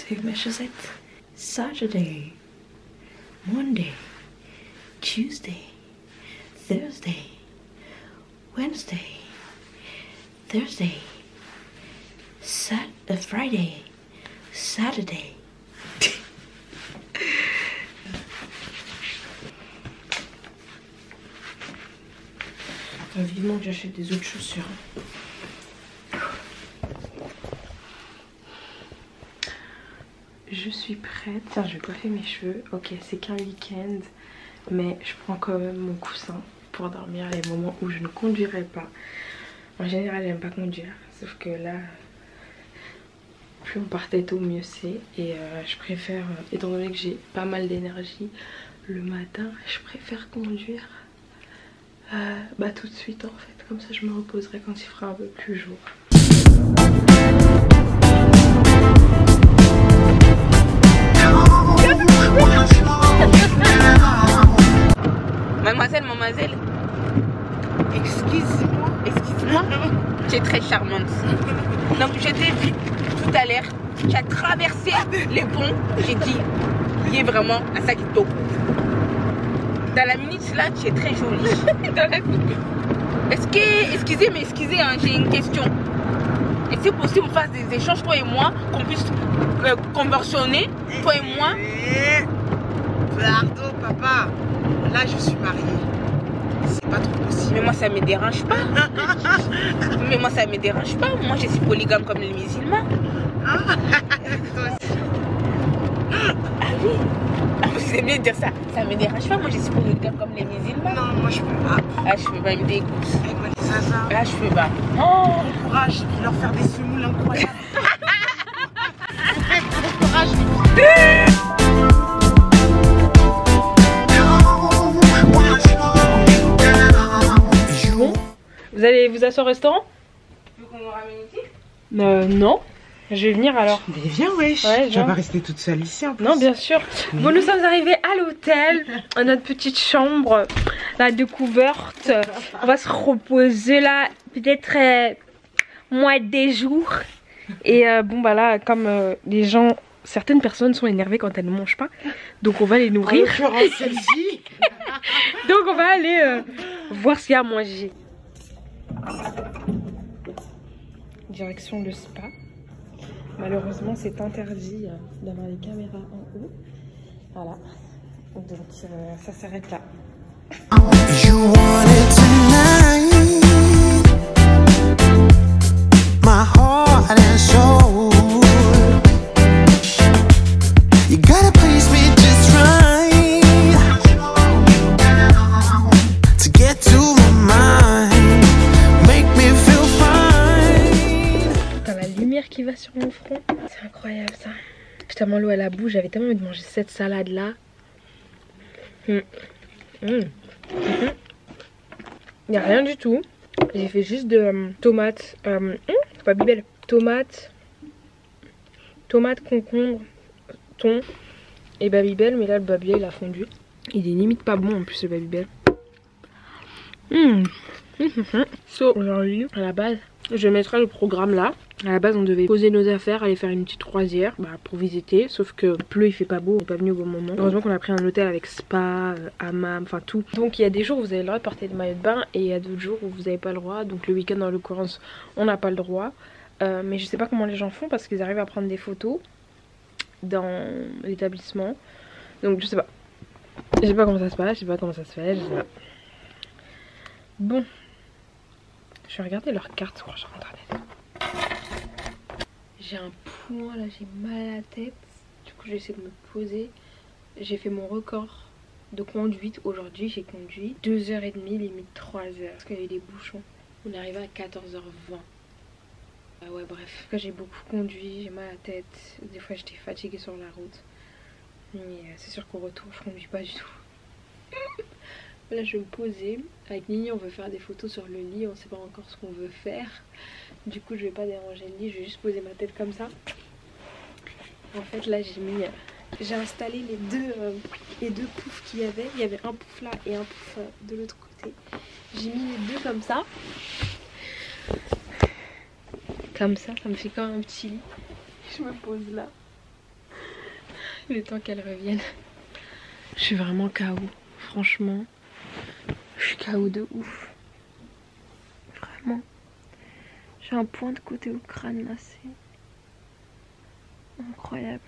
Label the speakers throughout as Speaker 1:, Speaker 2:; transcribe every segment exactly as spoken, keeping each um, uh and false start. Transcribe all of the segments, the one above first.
Speaker 1: avec mes chaussettes. Saturday, Monday, Tuesday, Thursday, Wednesday, Thursday, Sat uh, Friday, Saturday. Vivement que j'achète des autres chaussures. Je suis prête. Tiens, je vais coiffer mes cheveux. Ok, c'est qu'un week-end, mais je prends quand même mon coussin pour dormir les moments où je ne conduirai pas. En général, j'aime pas conduire, sauf que là, plus on partait tôt, mieux c'est. Et euh, je préfère, étant donné que j'ai pas mal d'énergie le matin, je préfère conduire. Euh, bah tout de suite en fait, comme ça je me reposerai quand il fera un peu plus jour.
Speaker 2: Mademoiselle, mademoiselle. Excuse-moi, excuse-moi. Tu es très charmante. Donc je t'ai vu tout à l'heure, tu as traversé les ponts. J'ai dit, il y a vraiment un saquito. Dans la minute là, tu es très jolie. Est-ce que, excusez, mais excusez, hein, j'ai une question. Est-ce que possible qu'on fasse des échanges, toi et moi, qu'on puisse euh, conversionner, toi et moi?
Speaker 3: Pardon, papa. Là, je suis mariée. C'est pas trop possible.
Speaker 2: Mais moi, ça me dérange pas. Mais moi, ça me dérange pas. Moi, je suis polygame comme les musulmans.
Speaker 3: Ah, toi aussi.
Speaker 2: Ah oui. Ah, vous aimez bien dire ça. Ça me dérange pas. Moi, je suis polygame comme les musulmans.
Speaker 3: Non, moi, je peux pas.
Speaker 2: Ah, je peux pas, il me dégoûte.
Speaker 3: Avec moi, les zazas.
Speaker 2: Ah, je peux pas. Oh,
Speaker 3: Bon courage, je vais leur faire des semoules incroyables. Bon courage.
Speaker 1: Bon, vous allez vous asseoir au restaurant?
Speaker 2: tu veux qu'on nous ramène ici?
Speaker 1: Euh, non. Je vais venir alors.
Speaker 3: Mais viens, wesh.
Speaker 1: Ouais,
Speaker 3: tu
Speaker 1: viens.
Speaker 3: vas pas rester toute seule ici en plus.
Speaker 1: Non, bien sûr. Bon, nous sommes arrivés à l'hôtel, à notre petite chambre, la découverte. On va se reposer là, peut-être euh, moins des jours. Et euh, bon, bah là, comme euh, les gens, certaines personnes sont énervées quand elles ne mangent pas, donc on va les
Speaker 3: En
Speaker 1: nourrir.
Speaker 3: l'occurrence, celle-ci.
Speaker 1: Donc on va aller euh, voir s'il y a à manger. Direction le spa. Malheureusement, c'est interdit euh, d'avoir les caméras en haut. Voilà. Donc euh, ça s'arrête là.
Speaker 4: You want it tonight, my heart and soul. You gotta please me just right to get to my mind, make me feel fine.
Speaker 1: T'as la lumière qui va sur mon front. C'est incroyable ça. J'ai tellement l'eau à la bouche, j'avais tellement envie de manger cette salade là. Mmh. Mmh. Mmh. Il n'y a rien du tout. J'ai fait juste de euh, tomates. Euh, mmh, c'est pas Babybel. Tomates. Tomates, concombre, thon et Babybel. Mais là, le Babybel il a fondu. Il est limite pas bon en plus, le Babybel. Mmh. Mmh. So, aujourd'hui, à la base, je mettrai le programme là. À la base, on devait poser nos affaires, aller faire une petite croisière bah, pour visiter. Sauf que il pleut, il fait pas beau, on n'est pas venu au bon moment. Heureusement qu'on a pris un hôtel avec spa, euh, hammam, enfin tout. Donc il y a des jours où vous avez le droit de porter des maillots de bain et il y a d'autres jours où vous n'avez pas le droit. Donc le week-end, en l'occurrence, on n'a pas le droit. Euh, mais je sais pas comment les gens font parce qu'ils arrivent à prendre des photos dans l'établissement. Donc je sais pas. Je sais pas comment ça se passe, je sais pas comment ça se fait, je sais pas. Bon. Je vais regarder leur carte sur internet. J'ai un point là, j'ai mal à la tête. Du coup, j'essaie de me poser. J'ai fait mon record de conduite aujourd'hui. J'ai conduit deux heures trente, limite trois heures. Parce qu'il y a eu des bouchons. On est arrivé à quatorze heures vingt. Ah ouais, bref. J'ai beaucoup conduit, j'ai mal à la tête. Des fois, j'étais fatiguée sur la route. Mais euh, c'est sûr qu'au retour, je conduis pas du tout. Là, je vais me poser. Avec Nini, on veut faire des photos sur le lit. On sait pas encore ce qu'on veut faire. Du coup, je vais pas déranger le lit. Je vais juste poser ma tête comme ça. En fait, là, j'ai mis... J'ai installé les deux, euh, les deux poufs qu'il y avait. Il y avait un pouf là et un pouf euh, de l'autre côté. J'ai mis les deux comme ça. Comme ça, ça me fait comme un petit lit. Je me pose là. Le temps qu'elle revienne. Je suis vraiment K O. Franchement, je suis K O de ouf. Vraiment. J'ai un point de côté au crâne là, c'est incroyable.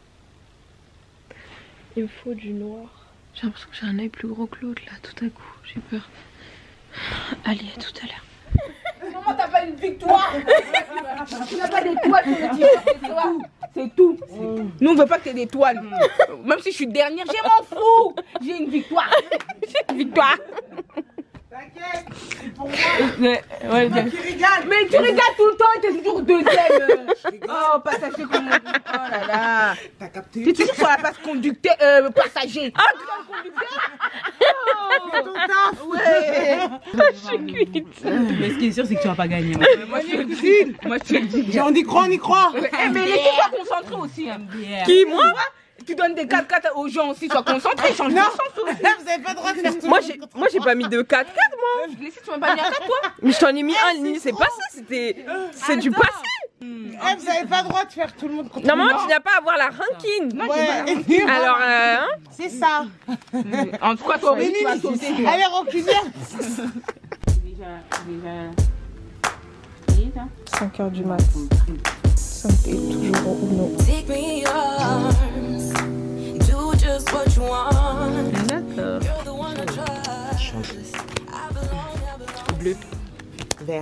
Speaker 1: Il me faut du noir. J'ai l'impression que j'ai un œil plus gros que l'autre là, tout à coup. J'ai peur. Allez, à tout à l'heure.
Speaker 2: Maman, t'as pas une victoire. Tu n'as pas d'étoile sur le t-shirt. C'est tout. Nous, on veut pas que t'aies d'étoiles. Même si je suis dernière, je m'en fous. J'ai une victoire. J'ai une victoire.
Speaker 3: T'inquiète, c'est pour moi.
Speaker 2: Mais, ouais,
Speaker 3: Moi qui régale.
Speaker 2: mais tu regardes tout le temps et t'es toujours deuxième. Oh, passager comme on dit. Oh là là.
Speaker 3: T'as capté?
Speaker 2: T'es toujours sur la place conducteur, euh, passager. Ah, conducteur.
Speaker 3: C'est ton taf.
Speaker 2: Ouais.
Speaker 1: Je suis cuite.
Speaker 5: Mais ce qui est sûr, c'est que tu vas pas gagner.
Speaker 2: Moi, je te le dis. Moi, je te le dis.
Speaker 3: On y croit, on y croit.
Speaker 2: Eh, mais laissez-toi concentrer aussi. Hein.
Speaker 1: Qui, moi?
Speaker 2: Tu donnes des quatre quatre aux gens aussi, sois concentré, change de
Speaker 3: Non,
Speaker 2: sens aussi.
Speaker 3: vous avez pas le droit de faire tout.
Speaker 1: Moi j'ai moi j'ai pas mis de quatre quatre moi.
Speaker 2: Laissez, tu m'as pas mis à quatre toi.
Speaker 1: Mais je t'en ai mis un, c'est passé, c'était c'est du passé.
Speaker 3: Eh, vous avez pas le droit de faire tout le monde contre
Speaker 1: Normalement tu n'as pas à avoir la rancune.
Speaker 3: Ouais.
Speaker 1: Alors euh, hein?
Speaker 3: C'est ça.
Speaker 2: En tout cas, toi,
Speaker 3: Mais
Speaker 2: oui, tu vas
Speaker 3: Mimi,
Speaker 2: sauter.
Speaker 3: elle est rancunière.
Speaker 5: Déjà, déjà. déjà.
Speaker 1: cinq heures du mat. Ça me fait toujours au Uno.
Speaker 6: Take me in your arms, do just what you want.
Speaker 1: D'accord.
Speaker 6: You're the one I trust. I belong, I belong.
Speaker 3: Bleu. Vert.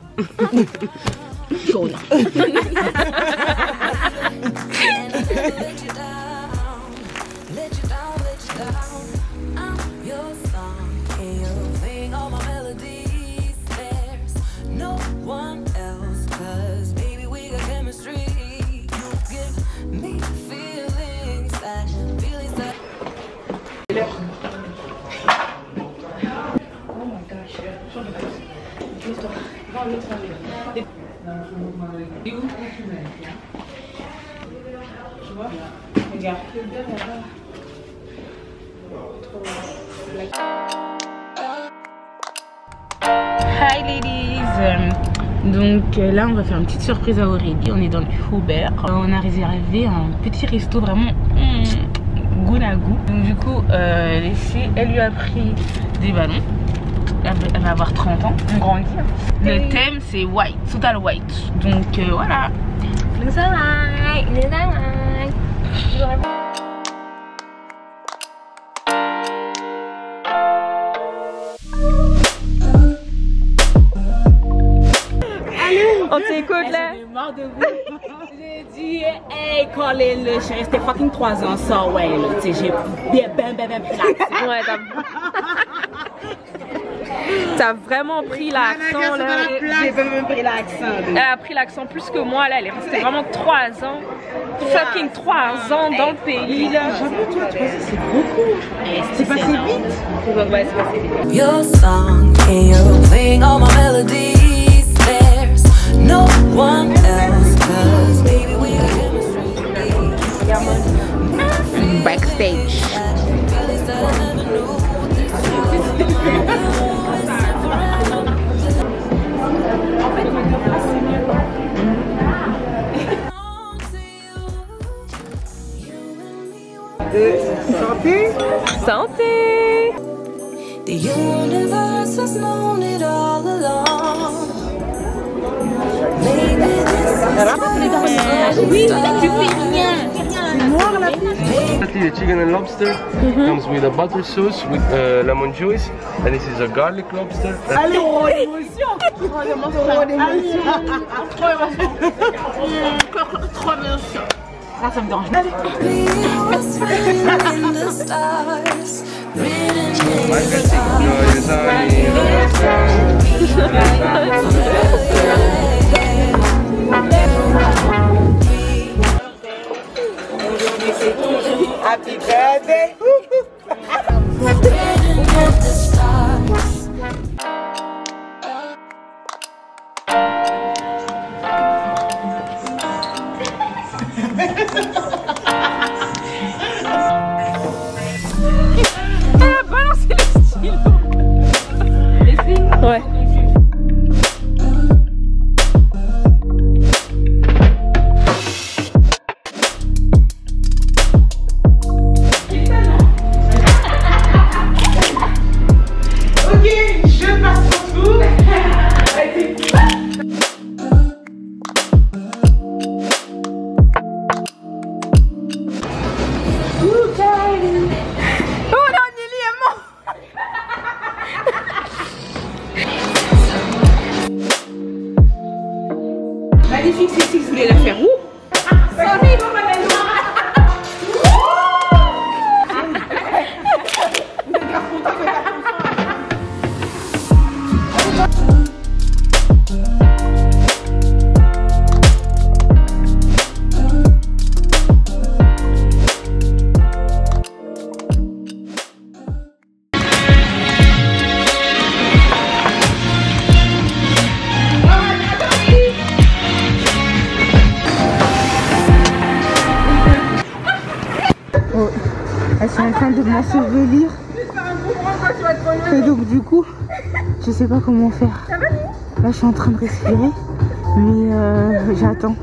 Speaker 2: Jaune.
Speaker 6: And I never let you down, let you down, let you down. I'm your song, and you'll sing all my melodies. There's no one else, 'cause baby we got chemistry. You give me feelings that, feelings that.
Speaker 2: Oh my gosh. Hi ladies. Donc euh, là on va faire une petite surprise à Aurélie. On est dans le Uber. Euh, on a réservé un petit resto vraiment mm, goût à goût. Donc du coup euh, Leslie, elle lui a pris des ballons. Elle va, elle va avoir trente ans, on grandit. Hein. Le thème c'est white, total white. Donc euh, voilà.
Speaker 1: On t'écoute là.
Speaker 5: J'en ai marre de vous. J'ai dit, hey, Colin, là, je suis restée fucking trois ans sans, ouais, là, tu sais, j'ai bien, bien, bien, bien pris l'accent.
Speaker 1: Ouais, t'as T'as vraiment pris l'accent là.
Speaker 5: J'ai même pris l'accent.
Speaker 1: Elle a pris l'accent plus que moi là. Elle est restée vraiment trois ans. Fucking trois ans dans le pays là.
Speaker 5: C'est beaucoup. C'est passé vite.
Speaker 1: Ouais, c'est passé vite.
Speaker 6: Your song, and you're playing all my melodies. There's no one else, 'cause baby we got chemistry.
Speaker 2: Backstage.
Speaker 6: Feelings that I never knew.
Speaker 3: Santé.
Speaker 1: Santé.
Speaker 6: The universe has known it all along. Maybe this is
Speaker 2: Oui, tu fais rien.
Speaker 7: The chicken and lobster comes with a butter sauce with uh, lemon juice, and this is a garlic lobster.
Speaker 3: Allez, oh, l'émotion. Oh, l'émotion.
Speaker 2: Trop bien.
Speaker 5: Ça, ça me dérange.
Speaker 6: was written in the stars, written in the stars.
Speaker 7: No, it's only-
Speaker 3: Happy birthday.
Speaker 6: Written in the stars.
Speaker 1: Elle a balancé le stylo. Ouais.
Speaker 2: sont en train de m'ensevelir. Et donc du coup, je sais pas comment faire. Là, je suis en train de respirer, mais euh, j'attends.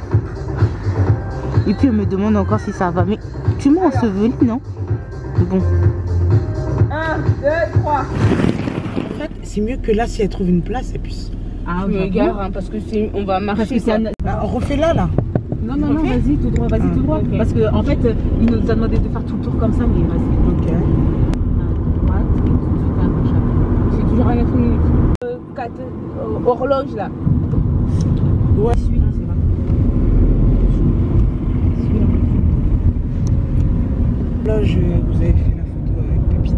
Speaker 2: Et puis elle me demande encore si ça va. Mais tu m'as enseveli, non? Bon.
Speaker 3: un, deux, trois. En fait, c'est mieux que là, si elle trouve une place, et puis...
Speaker 2: Ah,
Speaker 5: Je me gare hein, parce que c'est, on va marcher.
Speaker 2: Parce que
Speaker 5: quoi.
Speaker 2: un...
Speaker 3: Bah, on refait là, là.
Speaker 2: Non, non, non, vas-y, tout droit, vas-y,
Speaker 3: Ah,
Speaker 2: tout droit.
Speaker 5: ok.
Speaker 2: Parce qu'en en fait, il nous a demandé de faire tout le tour comme ça, mais vas-y.
Speaker 3: Ok.
Speaker 2: À droite, et tout de suite à gauche après.
Speaker 5: J'ai toujours rien fini. Euh, quatre, euh, horloge là.
Speaker 3: Ouais.
Speaker 2: Celui-là, c'est là. Celui-là.
Speaker 3: Là, je... vous avez fait la photo avec Pépite.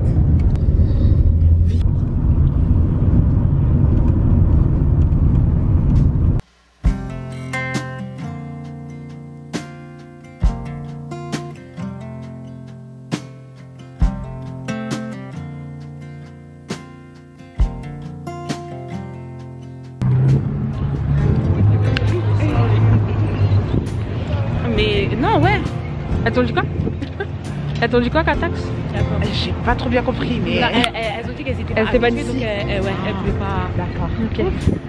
Speaker 1: Mais non, ouais. Elles t'ont dit quoi? Elles t'ont dit quoi, Katax?
Speaker 3: J'ai pas trop bien compris, mais...
Speaker 5: Là, elles, elles- elles ont dit qu'elles étaient
Speaker 1: Elles
Speaker 5: pas
Speaker 1: étaient pas
Speaker 5: habituées,
Speaker 1: d'ici.
Speaker 5: donc elles, elles- ouais, elles voulaient pas.
Speaker 3: D'accord.
Speaker 1: Ok.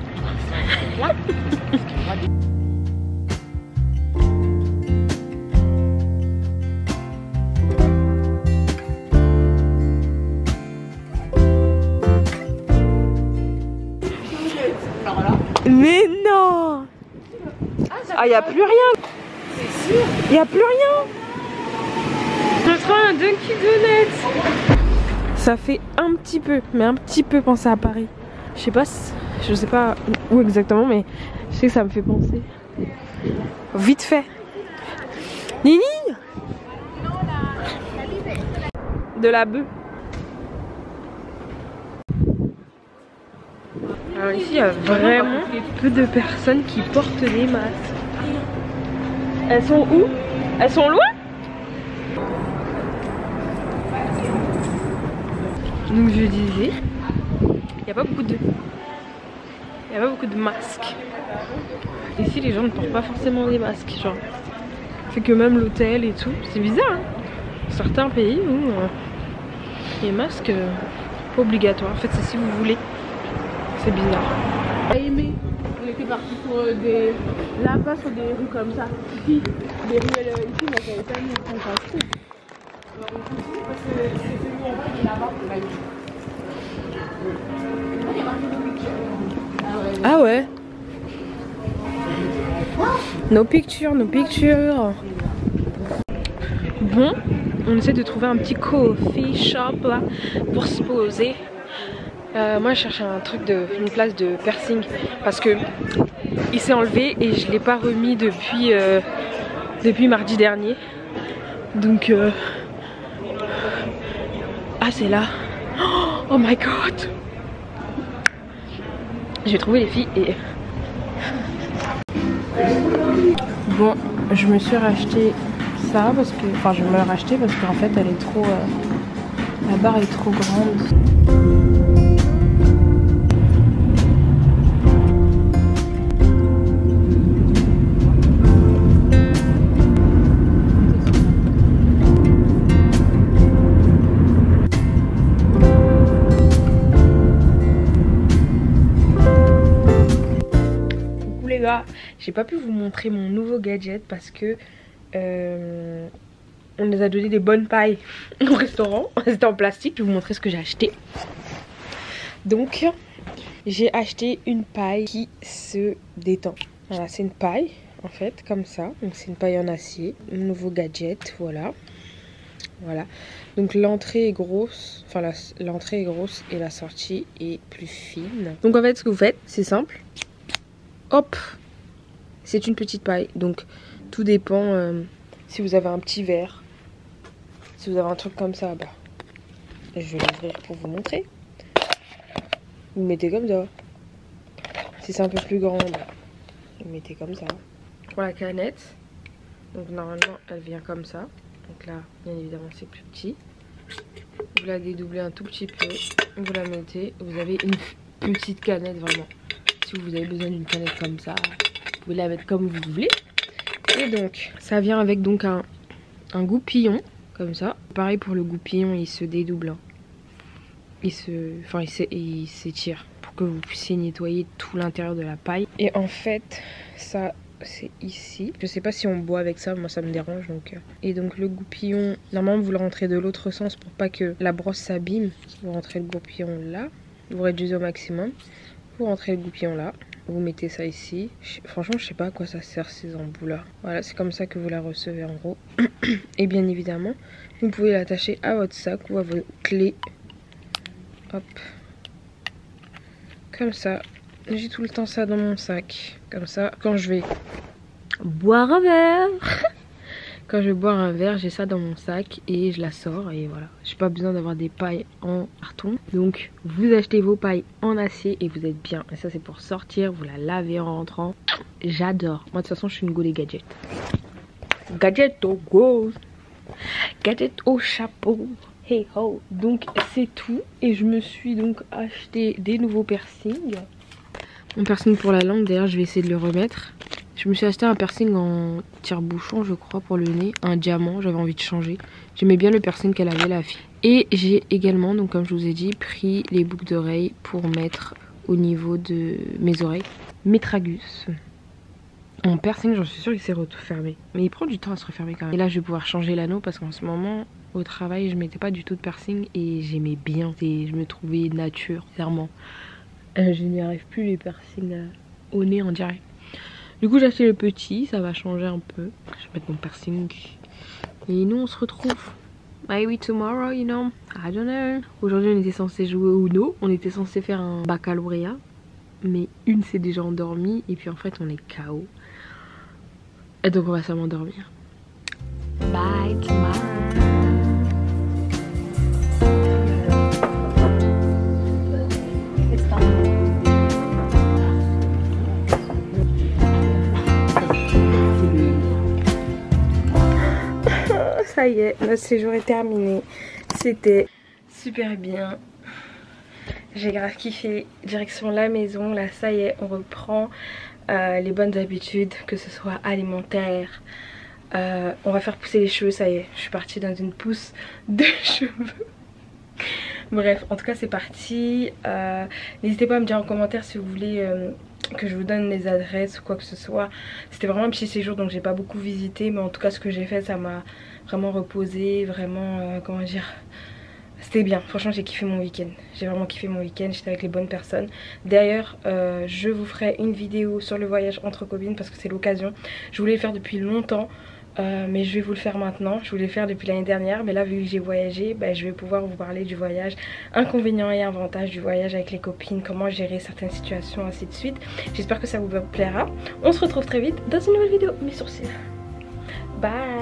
Speaker 1: Mais non! Ah, y a plus rien! C'est sûr! Y a plus rien! Je prends un Dunkin' Donuts! Ça fait un petit peu, mais un petit peu penser à Paris. Je sais pas, si- je sais pas où exactement, mais je sais que ça me fait penser. Vite fait! Nini! De la bœuf. Alors ici, il y a vraiment peu de personnes qui portent des masques. Elles sont où? Elles sont loin? Donc je disais, il n'y a pas beaucoup de... Il n'y a pas beaucoup de masques. Ici, les gens ne portent pas forcément des masques. Genre, c'est que même l'hôtel et tout. C'est bizarre, hein? Certains pays où euh, les masques, euh, pas obligatoires. En fait, c'est si vous voulez. C'est bizarre.
Speaker 5: On a aimé. On était partis sur euh, des. Là, pas sur des rues comme ça. Ici, des ruelles euh, ici, mais j'avais pas mis qu'on passe tout. Alors on continue parce que c'est celui en bas, il est là-bas. Là, il y a marqué des pictures. Ah ouais.
Speaker 1: Ah ouais? No picture, no picture. Bon, on essaie de trouver un petit coffee shop là pour se poser. Euh, moi je cherche un truc de une place de piercing parce que il s'est enlevé et je l'ai pas remis depuis euh, depuis mardi dernier. Donc euh... ah c'est là. Oh my god. J'ai trouvé les filles et bon, je me suis racheté ça parce que enfin je me l'ai racheté parce qu'en fait elle est trop euh... la barre est trop grande. J'ai pas pu vous montrer mon nouveau gadget parce que euh, on nous a donné des bonnes pailles au restaurant. C'était en plastique. Je vais vous montrer ce que j'ai acheté. Donc j'ai acheté une paille qui se détend. Voilà, c'est une paille en fait comme ça. Donc c'est une paille en acier. Mon nouveau gadget, voilà. Voilà. Donc l'entrée est grosse. Enfin l'entrée est grosse et la sortie est plus fine. Donc en fait ce que vous faites, c'est simple. Hop. C'est une petite paille, donc tout dépend euh, si vous avez un petit verre, si vous avez un truc comme ça, bah, je vais l'ouvrir pour vous montrer. Vous mettez comme ça. Si c'est un peu plus grand, bah, vous mettez comme ça. Pour la canette, donc normalement elle vient comme ça. Donc là, bien évidemment c'est plus petit. Vous la dédoublez un tout petit peu, vous la mettez, vous avez une petite canette vraiment. Si vous avez besoin d'une canette comme ça, vous pouvez la mettre comme vous voulez. Et donc, ça vient avec donc un, un goupillon, comme ça. Pareil pour le goupillon, il se dédouble. Hein. Il se, enfin, il s'étire pour que vous puissiez nettoyer tout l'intérieur de la paille. Et en fait, ça, c'est ici. Je sais pas si on boit avec ça, moi ça me dérange donc. Et donc le goupillon, normalement vous le rentrez de l'autre sens pour pas que la brosse s'abîme. Vous rentrez le goupillon là, vous réduisez au maximum. Vous rentrez le goupillon là, vous mettez ça ici. Franchement je sais pas à quoi ça sert ces embouts là. Voilà, c'est comme ça que vous la recevez en gros. Et bien évidemment, vous pouvez l'attacher à votre sac ou à vos clés. Hop. Comme ça. J'ai tout le temps ça dans mon sac. Comme ça, quand je vais boire un verre. Quand je vais boire un verre, j'ai ça dans mon sac et je la sors. Et voilà. J'ai pas besoin d'avoir des pailles en carton. Donc, vous achetez vos pailles en acier et vous êtes bien. Et ça, c'est pour sortir. Vous la lavez en rentrant. J'adore. Moi, de toute façon, je suis une go des gadgets. Gadget au gros. Gadget au chapeau. Hey ho. Donc, c'est tout. Et je me suis donc acheté des nouveaux piercings. Mon piercing pour la langue, d'ailleurs je vais essayer de le remettre. Je me suis acheté un piercing en tire-bouchon je crois pour le nez, un diamant, j'avais envie de changer. J'aimais bien le piercing qu'elle avait la fille. Et j'ai également, donc comme je vous ai dit, pris les boucles d'oreilles pour mettre au niveau de mes oreilles. Mes tragus. Mon piercing j'en suis sûre qu'il s'est refermé. Mais il prend du temps à se refermer quand même. Et là je vais pouvoir changer l'anneau parce qu'en ce moment au travail je mettais pas du tout de piercing et j'aimais bien. Et je me trouvais nature, clairement. Euh, je n'y arrive plus les piercings euh, au nez on dirait. Du coup j'ai acheté le petit, ça va changer un peu. Je vais mettre mon piercing. Et nous on se retrouve maybe tomorrow, you know, I don't know. Aujourd'hui on était censé jouer au Uno, on était censé faire un baccalauréat. Mais une s'est déjà endormie et puis en fait on est K O. Et donc on va sûrement dormir. Bye tomorrow. Ça y est, notre séjour est terminé. C'était super bien. J'ai grave kiffé. Direction la maison. Là, ça y est, on reprend euh, les bonnes habitudes, que ce soit alimentaire. Euh, on va faire pousser les cheveux, ça y est. Je suis partie dans une pousse de cheveux. Bref, en tout cas, c'est parti. Euh, N'hésitez pas à me dire en commentaire si vous voulez euh, que je vous donne les adresses ou quoi que ce soit. C'était vraiment un petit séjour, donc j'ai pas beaucoup visité. Mais en tout cas, ce que j'ai fait, ça m'a vraiment reposé. Vraiment, euh, comment dire... C'était bien, franchement j'ai kiffé mon week-end. J'ai vraiment kiffé mon week-end, j'étais avec les bonnes personnes. D'ailleurs euh, je vous ferai une vidéo sur le voyage entre copines parce que c'est l'occasion. Je voulais le faire depuis longtemps euh, mais je vais vous le faire maintenant. Je voulais le faire depuis l'année dernière mais là vu que j'ai voyagé, bah, je vais pouvoir vous parler du voyage, inconvénients et avantages du voyage avec les copines, comment gérer certaines situations, ainsi de suite. J'espère que ça vous plaira. On se retrouve très vite dans une nouvelle vidéo. Mes sourcils. Bye.